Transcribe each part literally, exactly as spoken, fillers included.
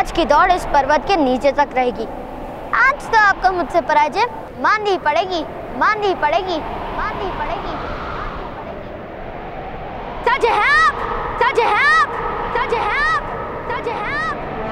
आज की दौड़ इस पर्वत के नीचे तक रहेगी। आज तो आपको मुझसे पराजय माननी पड़ेगी, माननी पड़ेगी, माननी पड़ेगी, माननी पड़ेगी। सच है आप, सच है आप, सच है आप, सच है आप।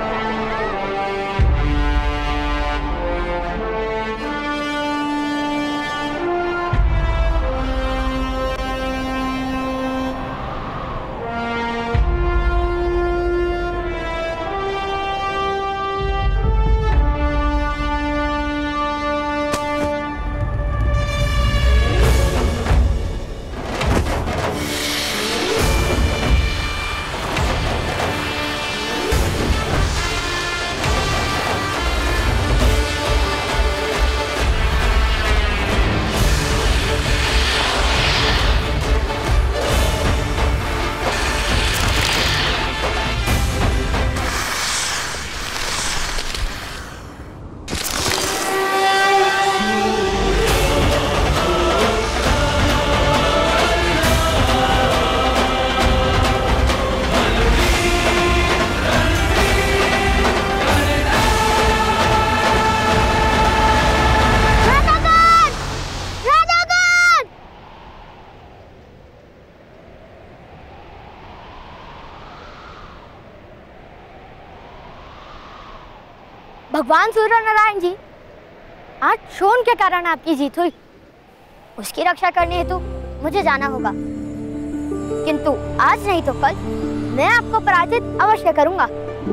भगवान सूर्य नारायण जी, आज शोन के कारण आपकी जीत हुई। उसकी रक्षा करने हेतु मुझे जाना होगा, किंतु आज नहीं तो कल मैं आपको पराजित अवश्य करूंगा।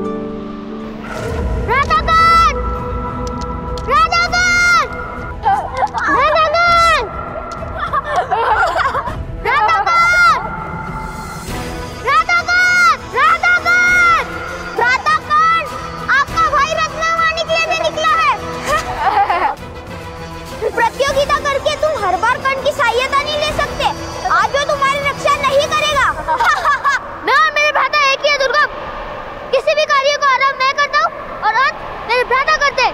राधाकांत! राधाकांत! राधाकांत! राधाकांत! राधाकांत! राधाकांत! राधाकांत! आपका भाई रत्नवाणी के लिए निकला है। प्रतियोगिता करके तुम हर बार कर्ण की सहायता नहीं ले सकते। आज वो तुम्हारी रक्षा नहीं करेगा। मैं और मेरे भ्राता एक ही है दुर्गम। किसी भी कार्य को आरंभ मैं करता हूँ और अंत मेरे भ्राता करते।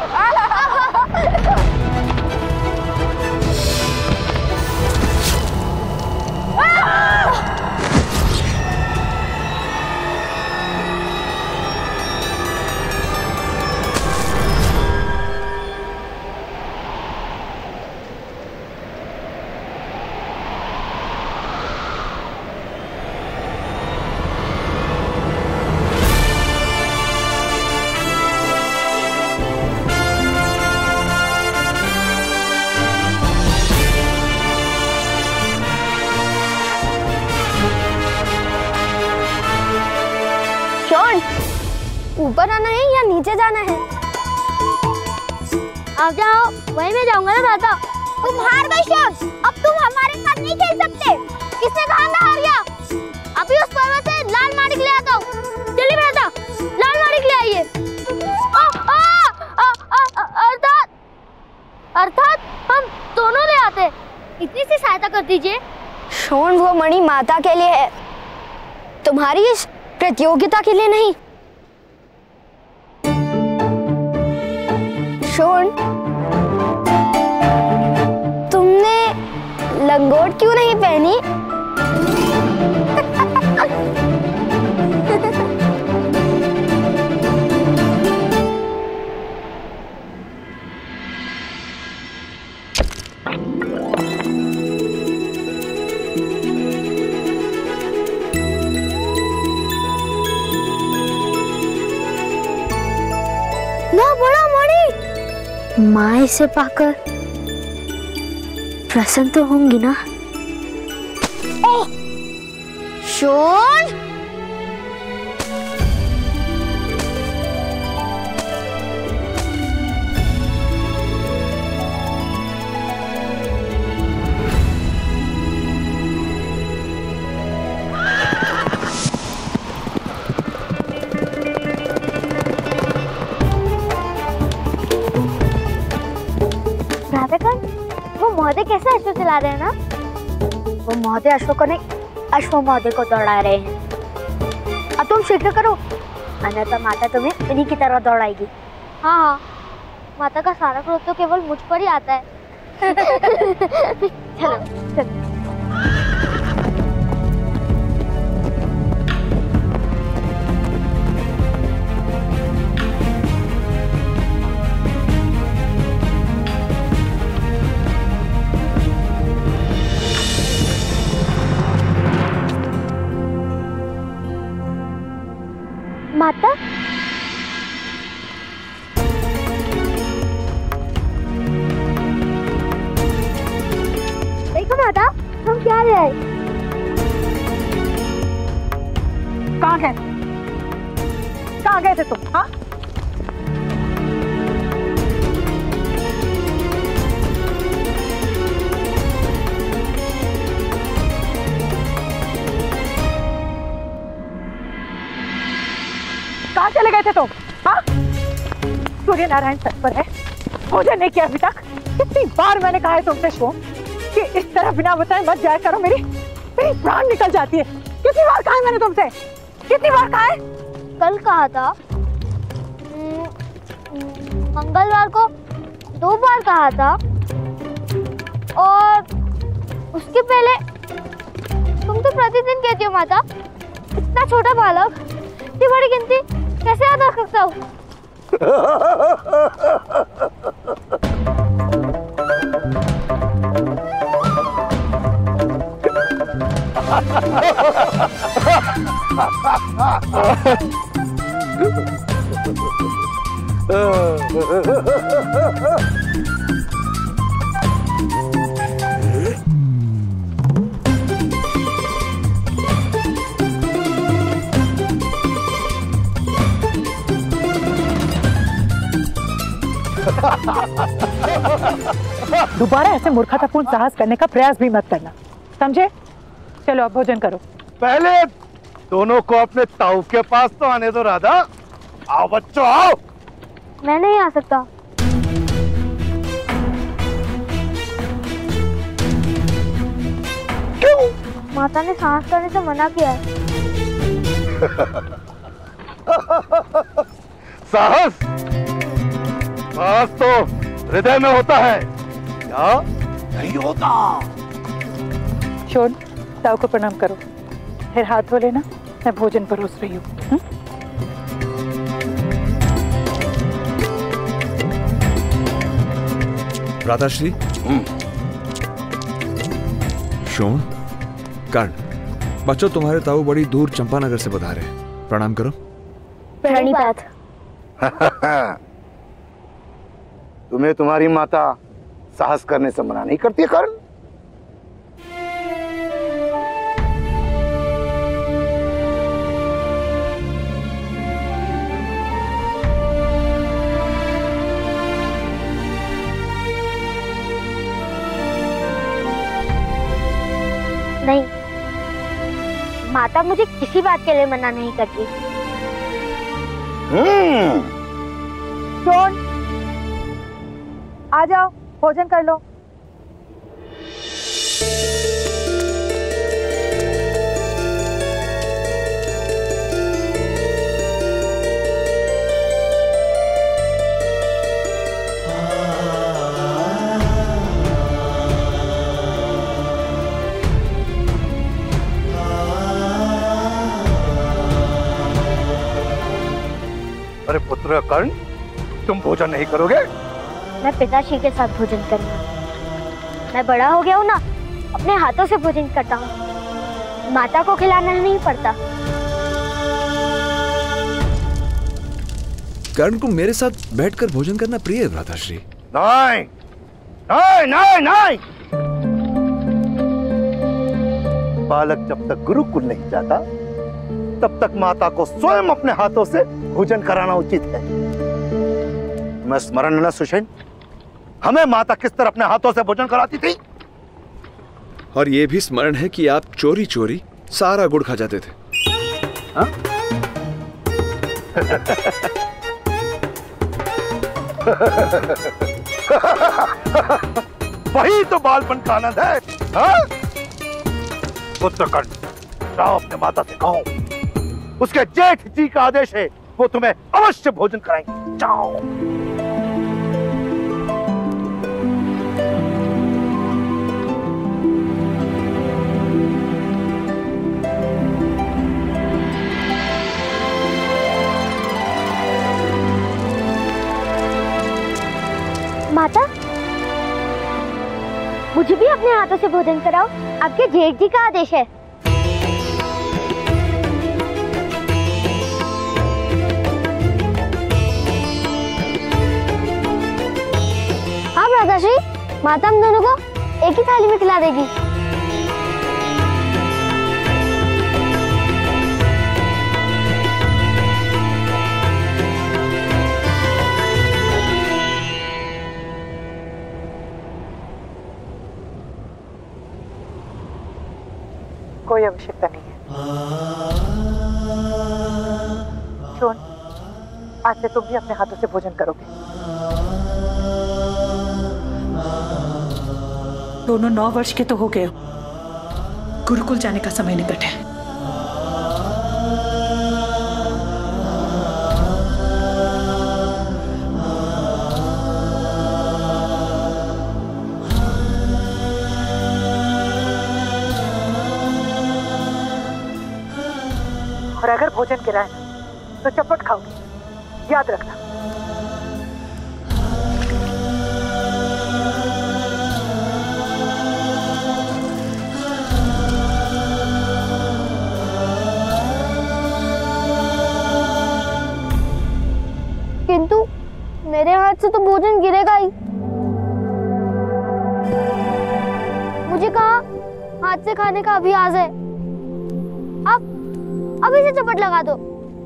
ऊपर आना है या नीचे जाना है? आप जाओ, वहीं में जाऊंगा ना भ्राता। तुम हार गई शोन, अब तुम हमारे साथ नहीं खेल सकते। किसने कहा मैं हार गया? अभी उस पर्वत से लाल माणिक ले आता हूँ। चलिए भ्राता, लाल माणिक ले आइए। अर्थात अर्थात हम दोनों ले आते। इतनी सी सहायता कर दीजिए। शोन, वो मणि माता के लिए है, तुम्हारी इस प्रतियोगिता के लिए नहीं। शोन, तुमने लंगोट क्यों नहीं पहनी? ना बड़ा मणि, माँ इसे पाकर प्रसन्न तो होंगी ना? ओह, शोन! वो महोदय कैसे अश्व चला रहे हैं ना? वो महोदय अश्व को नहीं, अश्व महोदय को दौड़ा रहे हैं। अब तुम शीघ्र करो, अन्यथा माता तुम्हें इन्हीं की तरह दौड़ाएगी। हाँ हाँ, माता का सारा क्रोध तो केवल मुझ पर ही आता है। चलो चलो। माता, देखो माता, हम क्या ले आए? कहाँ गए? कहाँ गए थे तुम? हाँ? कहाँ चले गए थे तुम? हाँ? सूर्य नारायण सर पर है, मुझे नहीं किया अभी तक। कितनी बार मैंने कहा है तुमसे शो कि इस तरह बिना बताए मत जाया करो, मेरी मेरी प्राण निकल जाती है। कितनी बार कहा है मैंने तुमसे? कितनी बार कहा है? कल कहा था, मंगलवार को दो बार कहा था, और उसके पहले तुम तो प्रतिदिन कहती हो माता। इतना छोटा बालक इतनी बड़ी गिनती कैसे याद रख सकता हूँ? दोबारा ऐसे मूर्खतापूर्ण साहस करने का प्रयास भी मत करना, समझे? चलो अब भोजन करो। पहले दोनों को अपने ताऊ के पास तो आने दो राधा। आओ बच्चों आओ। मैं नहीं आ सकता। क्यों? माता ने सांस करने से मना किया है। साहस साहस तो हृदय में होता है, क्या नहीं होता? शोन, ताऊ को प्रणाम करो, फिर हाथ धो लेना, मैं भोजन परोस रही हूँ। राधाश्री, शोन, कर्ण, बच्चों तुम्हारे ताऊ बड़ी दूर चंपानगर से पधारे हैं, प्रणाम करो। प्रणिपात। तुम्हें तुम्हारी माता साहस करने से मना नहीं करती है कर्ण? नहीं, माता मुझे किसी बात के लिए मना नहीं करती। हम्म। शोन, आ जाओ, भोजन कर लो। अरे पुत्र कर्ण, तुम भोजन नहीं करोगे? मैं पिताश्री के साथ भोजन करूंगा। मैं बड़ा हो गया हूँ ना, अपने हाथों से भोजन करता हूँ, माता को खिलाना नहीं पड़ता। कर्ण को मेरे साथ बैठकर भोजन करना प्रिय है राधाश्री। नहीं, नहीं, नहीं, नहीं। बालक जब तक गुरुकुल नहीं जाता, तब तक माता को स्वयं अपने हाथों से भोजन कराना उचित है। मैं स्मरण न सुषेण, हमें माता किस तरह अपने हाथों से भोजन कराती थी? और ये भी स्मरण है कि आप चोरी चोरी सारा गुड़ खा जाते थे। हाँ? वही तो बालपन का आनंद है। हाँ? पुत्र कर्ण, जाओ अपने माता से कहो, उसके जेठ जी का आदेश है, वो तुम्हें अवश्य भोजन कराएंगे। जाओ। माता, मुझे भी अपने हाथों से भोजन कराओ, आपके जेठ जी का आदेश है। माता हम दोनों को एक ही थाली में खिला देगी। कोई आवश्यकता नहीं है। शोन, आज से तुम भी अपने हाथों से भोजन करोगे। दोनों नौ वर्ष के तो हो गए, गुरुकुल जाने का समय निकट है। और अगर भोजन गिराए तो चपट खाओगे, याद रखना। किंतु मेरे हाथ से तो भोजन गिरेगा ही। मुझे कहा हाथ से खाने का अभ्यास है। अब अभी से चपट लगा दो।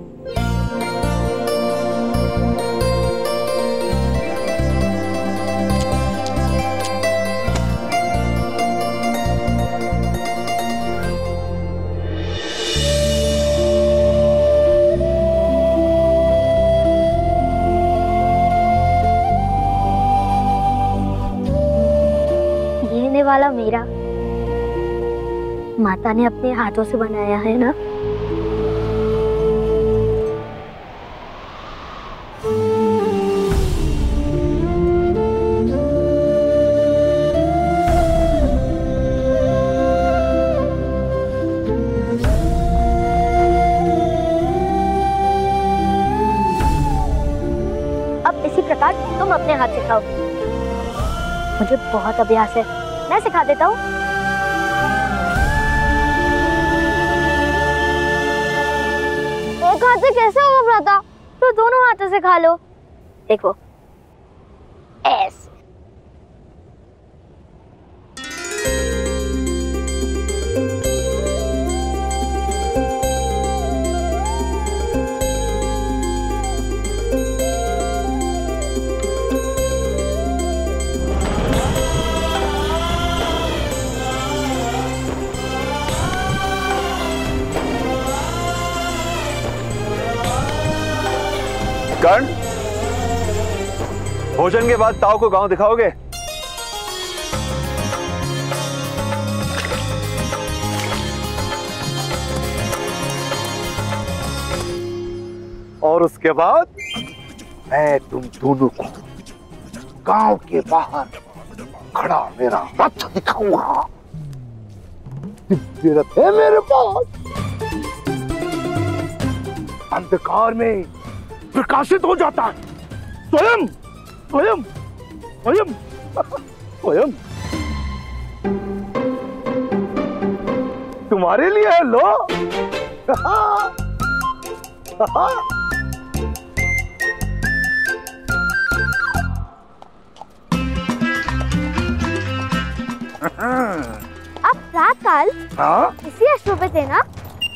ये वाला मेरा माता ने अपने हाथों से बनाया है ना। अब इसी प्रकार तुम अपने हाथ से खाओ। मुझे बहुत अभ्यास है, मैं सिखा देता हूँ। एक हाथ से कैसे होगा भ्राता? तो दोनों हाथों से खा लो। देखो ऐसे। कर्ण, भोजन के बाद ताऊ को गांव दिखाओगे? और उसके बाद मैं तुम दोनों को गांव के बाहर खड़ा मेरा रथ दिखाऊंगा। दिव्य रथ है मेरे पास, अंधकार में प्रकाशित हो जाता है। स्वयं स्वयं स्वयं स्वयं तुम्हारे लिए है। लो आप रात काल हाँ इसी अश्व पे थे ना?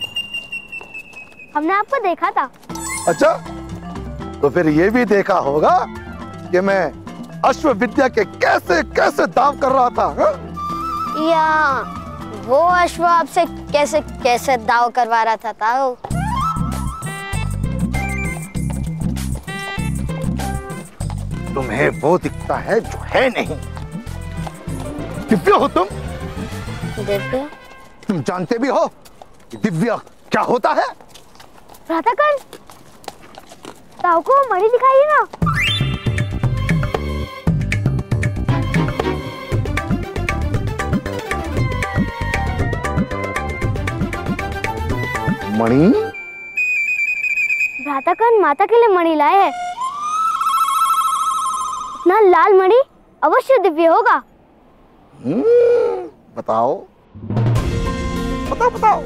हमने आपको देखा था। अच्छा, तो फिर ये भी देखा होगा कि मैं अश्व विद्या के कैसे कैसे दाव कर रहा था। हा? या वो अश्व आपसे कैसे कैसे दाव करवा रहा था ताऊ? तुम्हें वो दिखता है जो है नहीं। दिव्य हो तुम? दिव्य? तुम जानते भी हो कि दिव्य क्या होता है? भ्राताकर्ण, ताऊ को मणि दिखाइए ना। मणि? भ्राताकर्ण माता के लिए मणि लाए हैं। इतना लाल मणि अवश्य दिव्य होगा। हम्म, बताओ बताओ बताओ।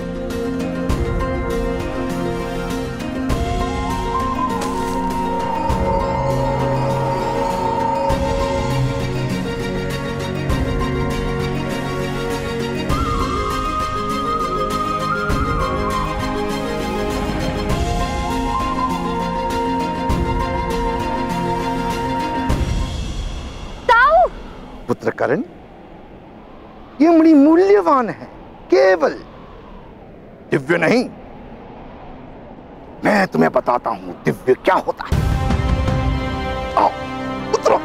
मंत्र करण, ये बड़ी मूल्यवान है, केवल दिव्य नहीं। मैं तुम्हें बताता हूं दिव्य क्या होता है। आओ उतरो।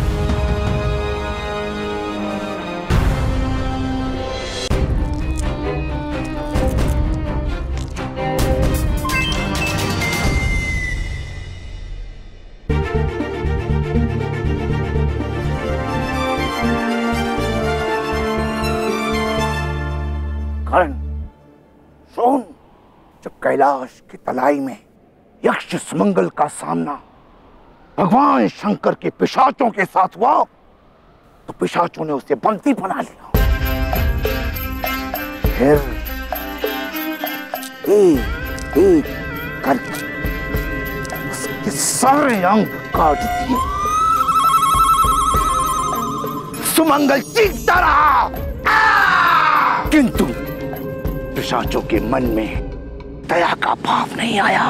करण, सोन, जब कैलाश की तलाई में यक्ष सुमंगल का सामना भगवान शंकर के पिशाचों के साथ हुआ, तो पिशाचों ने उसे बंदी बना लिया। फिर एक एक करके उसके सारे अंग काट दिए। सुमंगल चीखता रहा, किंतु पिशाचों के मन में दया का भाव नहीं आया।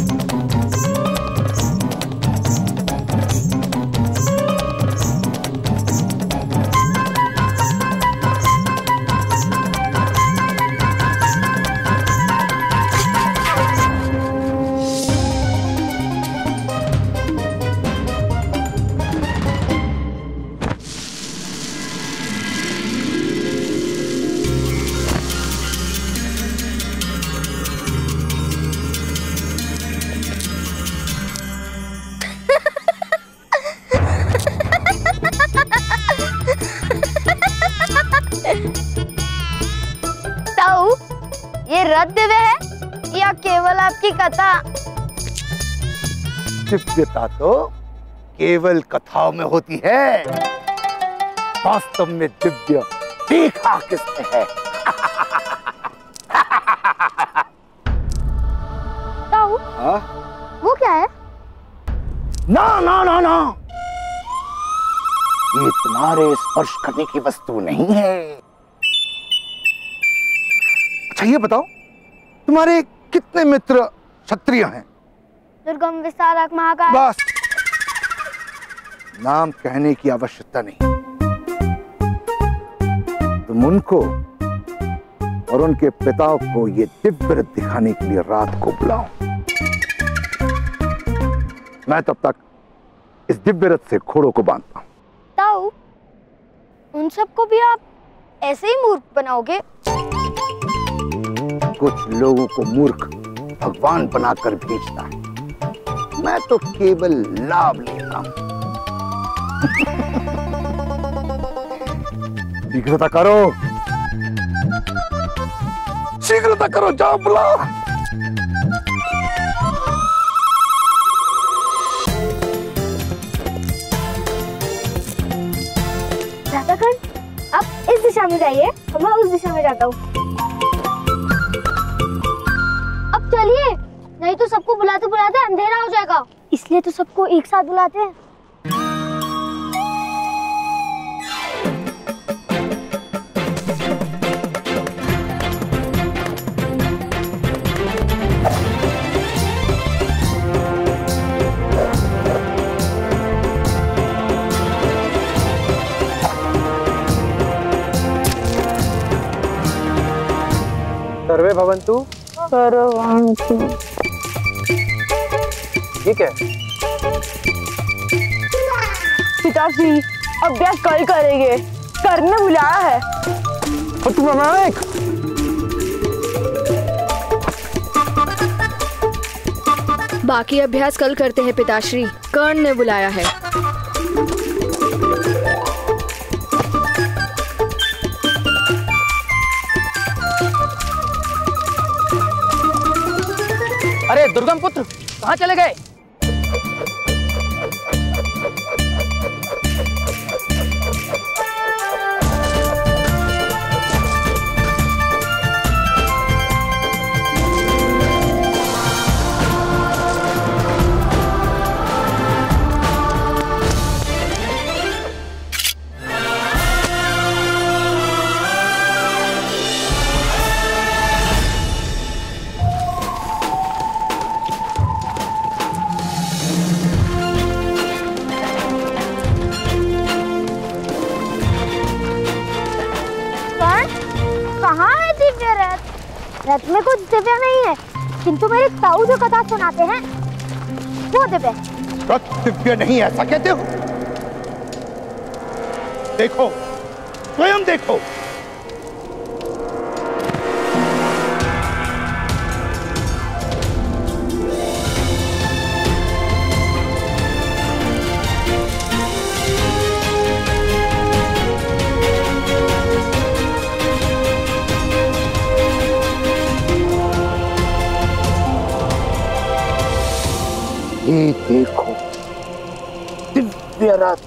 ताऊ, ये रथ दिव्य है या केवल आपकी कथा? दिव्यता तो केवल कथाओं में होती है, वास्तव में दिव्य देखा किसने है? ताऊ, वो क्या है? ना ना ना ना, ये तुम्हारे स्पर्श करने की वस्तु नहीं है। अच्छा ये बताओ, तुम्हारे कितने मित्र क्षत्रिय हैं? दुर्गम, विशारक, महाकाय। बस, नाम कहने की आवश्यकता नहीं। तुम उनको और उनके पिताओं को ये दिव्य रथ दिखाने के लिए रात को बुलाओ। मैं तब तक इस दिव्य रथ से घोड़ों को बांधता हूं। ताऊ, उन सबको भी आप ऐसे ही मूर्ख बनाओगे? कुछ लोगों को मूर्ख भगवान बनाकर भेजता है, मैं तो केवल लाभ लेता हूं। शीघ्रता करो, शीघ्रता करो, जाओ बुलाओ। आप इस दिशा में जाइए, मैं उस दिशा में जाता हूँ। अब चलिए, नहीं तो सबको बुलाते बुलाते अंधेरा हो जाएगा, इसलिए तो सबको एक साथ बुलाते हैं। सर्वे भवन्तु। सर्वभवन्तु। ये क्या है? पिताजी, अभ्यास कल करेंगे, करने बुलाया है। और तुम अनायक। बाकी अभ्यास कल करते हैं पिताश्री, कर्ण ने बुलाया है। अरे दुर्गम पुत्र, कहाँ चले गए? रथ में कुछ दिव्य नहीं है, किंतु मेरे ताऊ जो कथा सुनाते हैं वो दिव्य। रथ दिव्य नहीं ऐसा कहते हो? देखो, स्वयं देखो। ये देखो दिव्य रथ।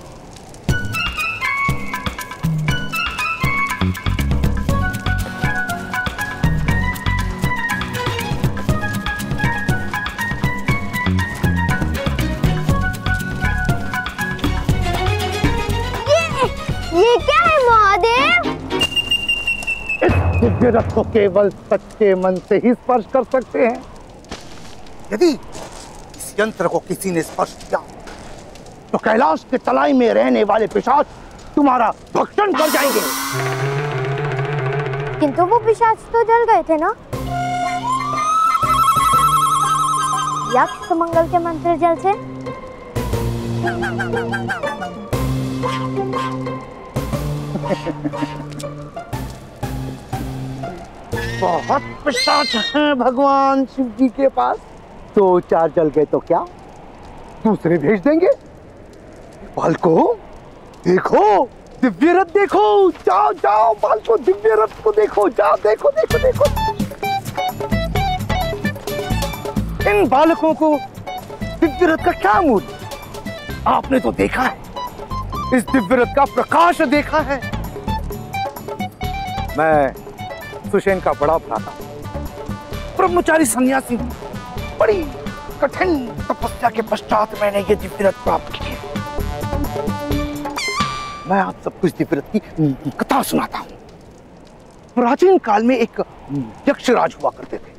ये क्या है महादेव? इस दिव्य रथ को केवल सच्चे मन से ही स्पर्श कर सकते हैं। यदि इस यंत्र को किसी ने स्पर्श किया तो कैलाश के तलाई में रहने वाले पिशाच तुम्हारा भक्षण कर जाएंगे। किंतु वो पिशाच तो जल गए थे ना? यक्ष मंगल के मंत्र जल से। बहुत पिशाच हैं भगवान शिव जी के पास। दो चार जल गए तो क्या, दूसरे भेज देंगे। बालको देखो, दिव्य रथ देखो, जाओ जाओ बालको, दिव्य रथ को देखो, जाओ देखो देखो देखो। इन बालकों को दिव्य रथ का क्या मूल्य? आपने तो देखा है, इस दिव्य रथ का प्रकाश देखा है। मैं सुषेण का बड़ा भ्राता, ब्रह्मचारी सन्यासी, बड़ी कठिन तपस्या के पश्चात मैंने ये दिव्य रथ प्राप्त किया। मैं आप सबको इस दिव्य रथ की कथा सुनाता हूँ। प्राचीन काल में एक यक्षराज हुआ करते थे।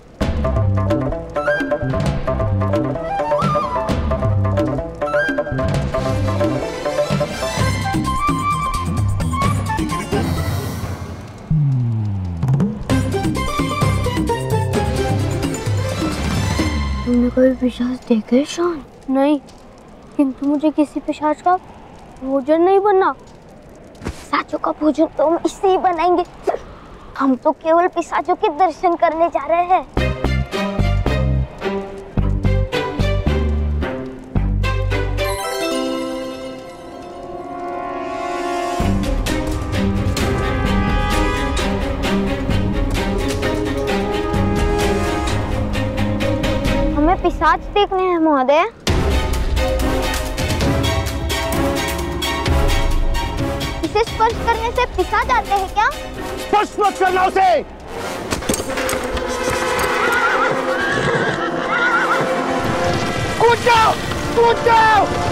तुमने कोई पिशाच देखे शान? नहीं, किंतु मुझे किसी पिशाच का भोजन नहीं बनना। पिशाचों का भोजन तो हम इससे ही बनाएंगे। हम तो केवल पिशाचों के दर्शन करने जा रहे हैं। हमें पिशाच देखने हैं महोदय। इसे स्पर्श करने से पिशाच आते हैं क्या? स्पर्श मत करना उसे। कूद जाओ, कूद जाओ।